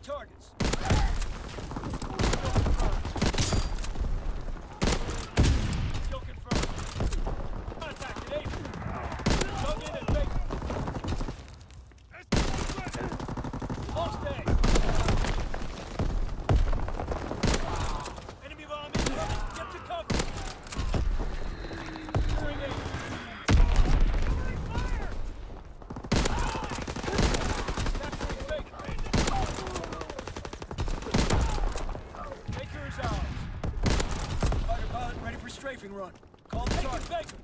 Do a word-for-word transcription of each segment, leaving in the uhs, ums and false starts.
targets. Kill confirmed. Contact at eight. Dug in at Baker. Lost A. Enemy bomb incoming. Get to cover. Securing A. Capturing Baker. Baker is ours. Fighter pilot ready for strafing run. Call the target. Baker.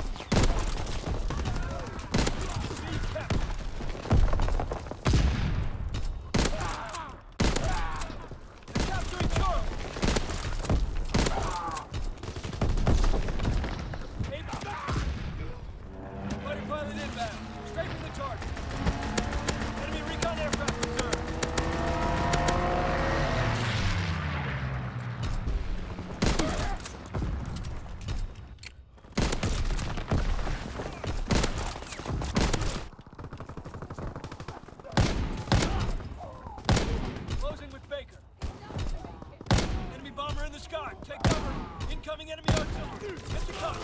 Siege captain. They're capturing Charlie. Able. Fighter pilot inbound. Strafing the target. Enemy recon aircraft observed. Closing with Baker. Enemy bomber in the sky. Take cover. Incoming enemy artillery. Get to cover.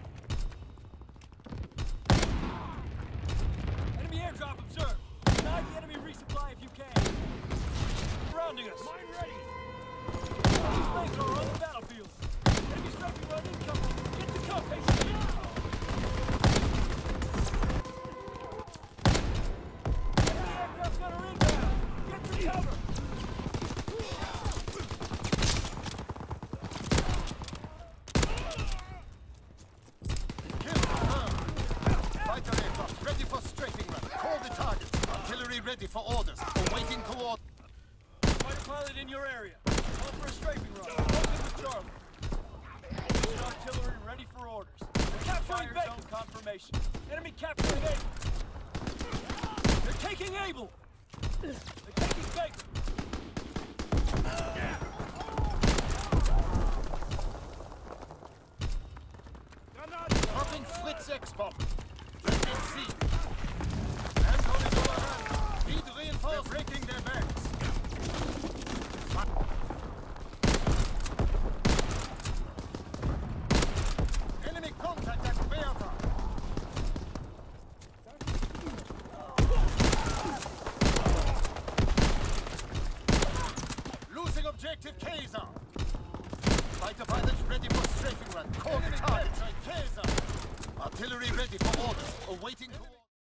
Enemy airdrop observed. Deny the enemy resupply if you can. Surrounding us. Mine ready. Enemy flamethrower on the battlefield. Enemy strafing run incoming. Get to cover. H P. Enemy aircraft gunner inbound. Get to cover. Fighter aircraft ready for strafing run. Call the target. Artillery ready for orders. Awaiting coordinates. Fighter pilot in your area. Call for a strafing run. Closing with Charlie. Russian artillery ready for orders. Capturing Fire zone confirmation. Enemy capturing Able. They're taking Able. They're taking Baker. Dropping Fritz X-bomb. Let's see. Hands on it overrun. Need reinforcements. They're breaking their backs. Enemy contact at Beata. Losing objective Kaiser. Fighter pilots ready for strafing run. Call the target. Kaiser. Artillery ready for orders. Awaiting coordinates.